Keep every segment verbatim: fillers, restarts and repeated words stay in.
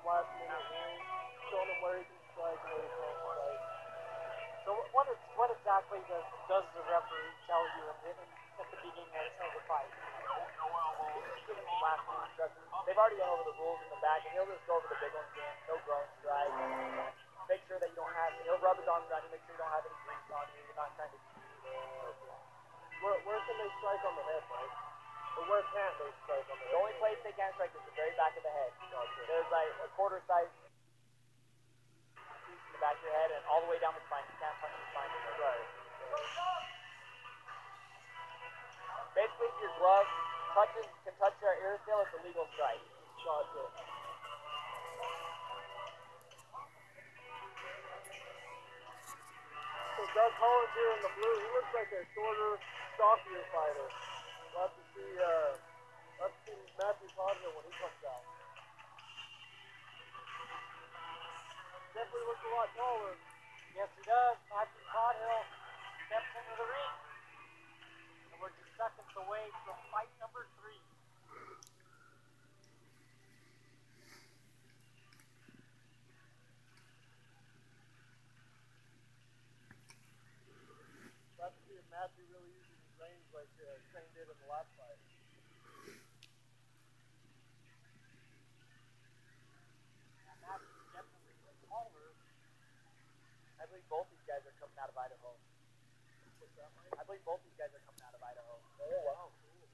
last minute rules, showing him where he can strike and where he can't strike. So what is, what exactly does does the referee tell you in the, in, at the beginning of the fight? He's giving some last minute instructions. They've already gone over the rules in the back, and he'll just go over the big ones again. No groin strike. Make sure that you don't have, he'll rub his arms around you, make sure you don't have any grease on you. You're not trying to Where, where can they strike on the head, Mike? Or where can't they strike on the head? The only place they can strike is the very back of the head. There's like a quarter size piece in the back of your head and all the way down the spine. You can't punch the spine. Right. Basically, if your glove touches, can touch your ear still, it's a legal strike. Gotcha. So Doug Collins here in the blue, he looks like a shorter, stockier fighter. We'll have to see, uh, we'll have to see Matthew Codhill when he comes out. Definitely looks a lot taller. Yes, he does. Matthew Codhill steps into the ring. And we're just seconds away from fight number three. We'll have to see if Matthew really uses his range like uh, Shane did in the last fight. And Matthew's definitely taller. I believe both these guys are coming out of Idaho. What's that, Mike? I believe both these guys are coming out of Idaho. Oh, wow, cool.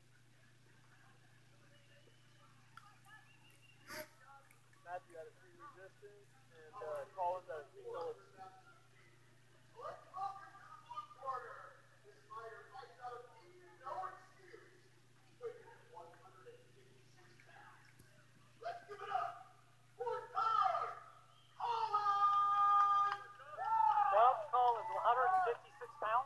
Matthew had a free resistance, and uh, Collins had a free military. Doug Collins, one hundred fifty-six pounds.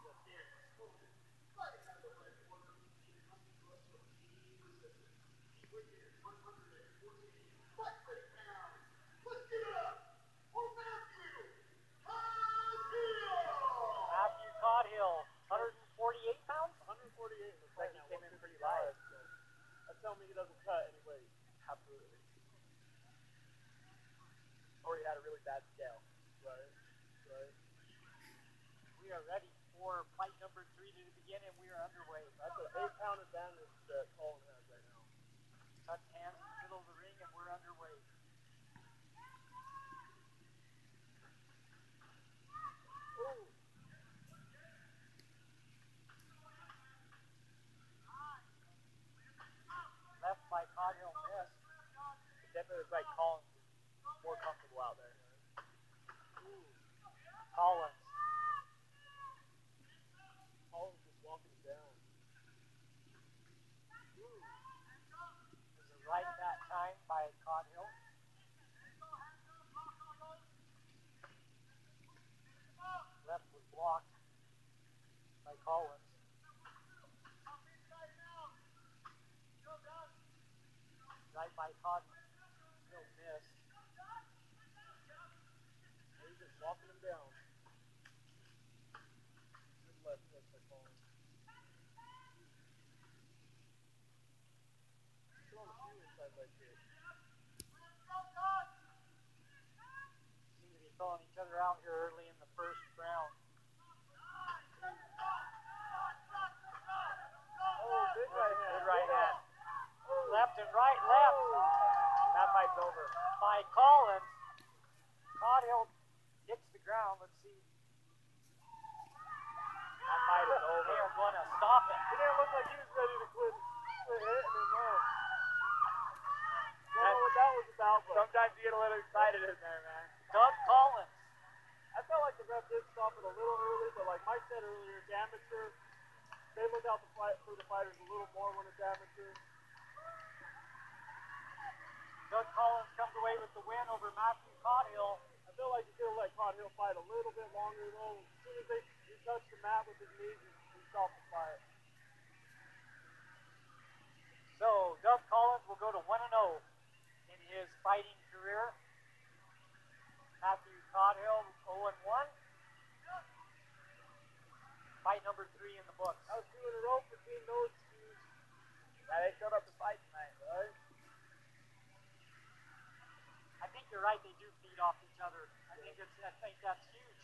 Matthew Codhill, one hundred forty-eight pounds. one forty-eight in the Like fight he now, came in pretty one fifty-five, light. so that's telling me he doesn't cut any weight. Absolutely. Or he had a really bad scale. Right, right. We are ready for fight number three to begin, and we are underway. That's an eight pound advantage that Collins has right now. Touch hands in the middle of the ring, and we're underway. Ooh. Left by Codhill, missed. It definitely looks like Collins is more comfortable out there. Ooh. Collins. Collins is walking down. Ooh. There's a right that time by Codhill. Left was blocked by Collins. Right by Codhill. Still missed. He's just walking him down. Good left hook by Collins. Still on a few inside leg kicks. Seem to be throwing each other out here early in the first round. Oh, big right hand. Good right hand. Left and right, left That fight's over. by Collins. Codhill hits the ground. Let's see. That fight is over. They are going to stop it. He didn't look like he was ready to quit, quit hitting him, no. Don't know what that was about, but Sometimes you get a little excited in there, man. Doug Collins. I felt like the ref did stop it a little early, but like Mike said earlier, it's amateur. They look out the fight for the fighters a little more when it's amateur. Doug Collins comes away with the win over Matthew Codhill. I feel like he could have let Codhill fight a little bit longer though. As soon as they, he touched the mat with his knees, he, he stopped the fight. So Doug Collins will go to one and oh in his fighting career. Matthew Codhill oh and one. Fight number three in the books. That was two in a row for Team No Excuse. Yeah, they showed up to fight tonight. Right? you're right. They do feed off each other. I think it's. I think that's huge.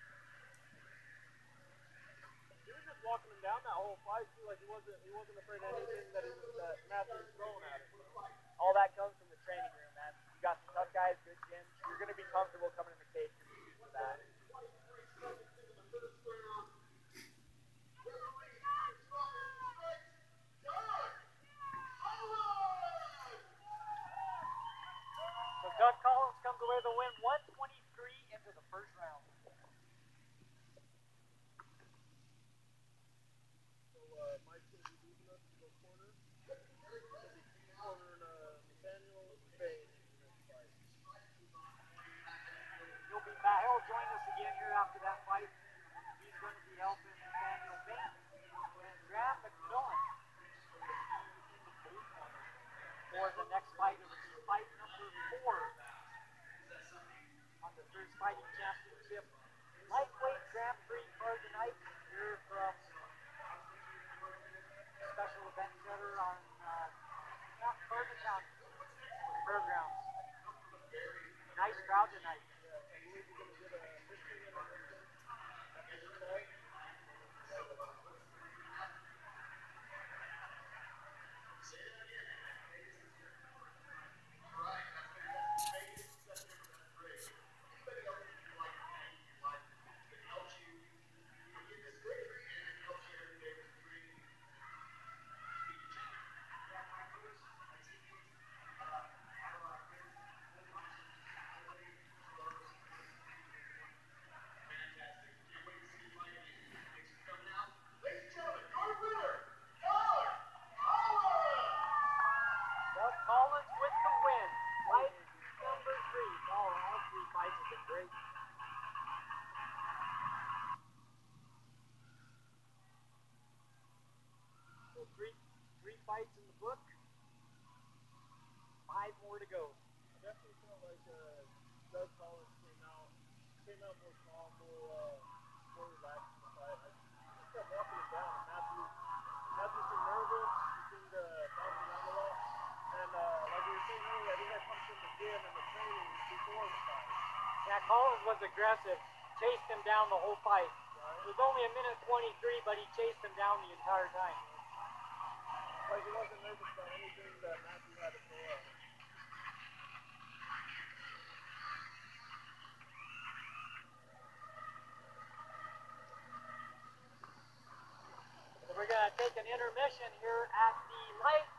He was just walking him down that whole fight too, like he wasn't he wasn't afraid of anything that he was that Matthew was throwing at him. All that comes from the training room, man. You got some tough guys, good gyms. You're going to be comfortable coming in the cage for that. So Doug Collins comes away with a win, one twenty-three into the first round. So uh, Mike's gonna be leaving us to go corner. He'll be cornering uh, Nathaniel Bain in the next fight. He'll be back. He'll join us again here after that fight. He's going to be helping Nathaniel Bain and Graham McMillan for the next fight. It was fight number four on the First Fighting Championship lightweight Grand Prix card tonight. Here from Special Event Center on uh, Mount Carter County Fairgrounds. Nice crowd tonight. Yeah, I believe we're gonna get a fifteen minute intermission after this fight. Doug Collins with the win. Fight number three. All, all three fights have been great. So three, three fights in the book. Five more to go. I definitely felt like uh, Doug Collins came out came out more calm, more uh, more relaxed in the fight. I, I kept walking him down. And Matthew Matthew seemed nervous. He seemed uh, bouncing around a lot. And uh, like we were saying earlier, I think I punched in the gym and the training before the fight. Yeah, Collins was aggressive. Chased him down the whole fight. Right? It was only a minute twenty-three, but he chased him down the entire time. Like he wasn't nervous about anything that Matthew had to throw at him. So we're going to take an intermission here at the light